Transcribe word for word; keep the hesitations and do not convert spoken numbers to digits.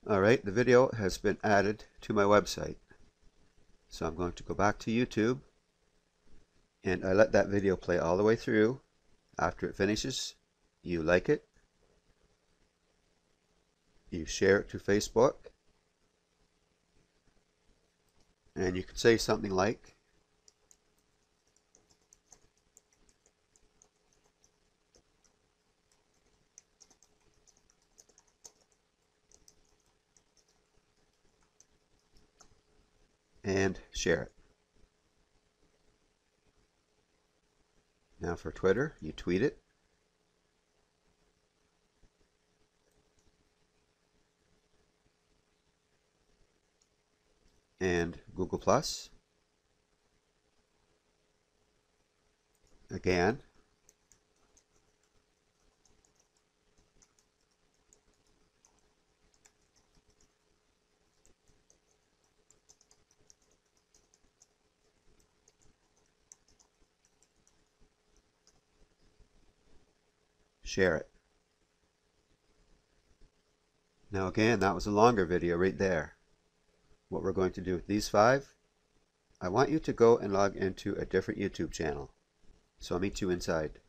Alright, the video has been added to my website. So I'm going to go back to YouTube, and I let that video play all the way through. After it finishes, you like it, you share it to Facebook, and you can say something like, and share it. Now for Twitter, you tweet it. And Google Plus. Again. Share it. Now again, that was a longer video right there. What we're going to do with these five, I want you to go and log into a different YouTube channel. So I'll meet you inside.